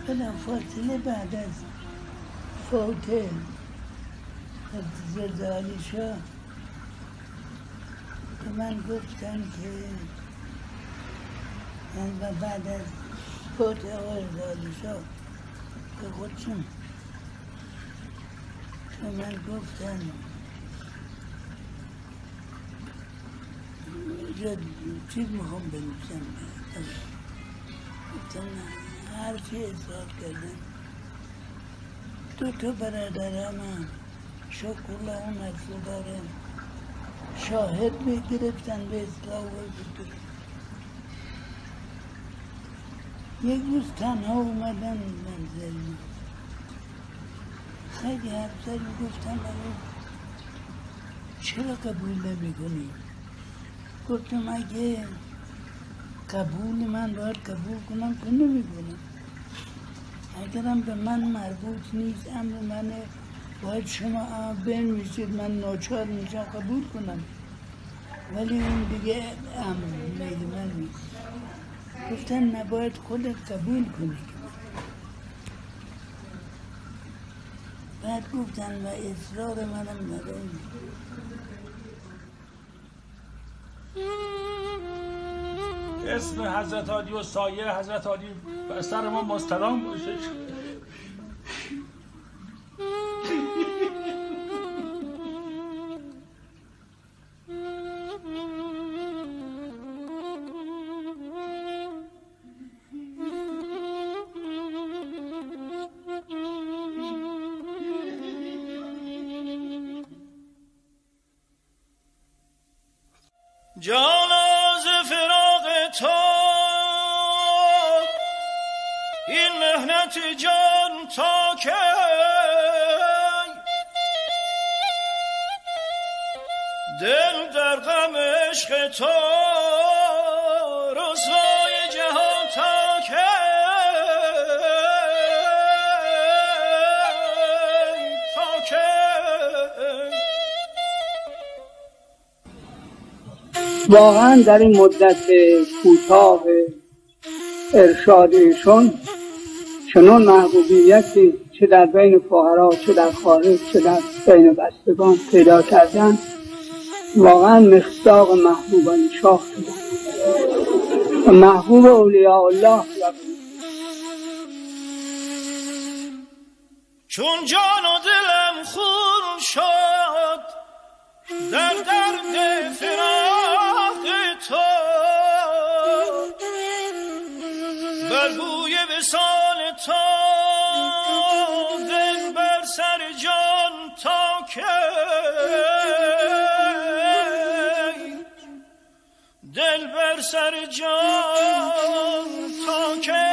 بلا فاصله بعد از فوت زلزال شاه به من گفتن که و بعد از فوت آقای زلزال شاه به خودشون به من گفتن یا چیز میخوام بنویسم، گفتن هر چی اصرار کردن. دو تا برادرم هم شکرلا اون اصلا داره شاهد میگرفتن به اصلاح بود. یک روز تنها اومدن منزل خیلی حرف گفتم چرا قبول نمی کنی؟ گفتم اگه قبول من باید قبول کنم که نمی کنم، اگرم به من مربوط نیست امر منه باید شما بنویسید من ناچار میشم قبول کنم، ولی اون دیگه امر میل من نیست. گفتن نباید خودت قبول کنی. بعد گفتن و اصرار منم ندارم. اسم حضرت علی و سایه حضرت علی بر سر ما مستدام باشه. جانا ز فراق تو این مهنت جان تا کی، دل در غم عشق تو رسوای جهان تا کی، تا کی. واقعا در این مدت کوتاه ارشاد ایشون چنون محبوبیتی چه در بین فقرا چه در خارج چه در بین بستگان پیدا کردن، واقعا مصداق محبوبان شاه و محبوب اولیاء الله. چون جان و دلم خون شد در درد فراق تو، بر بوی وصال تو دل بر سر جان تا کی، دل بر سر جان تا کی.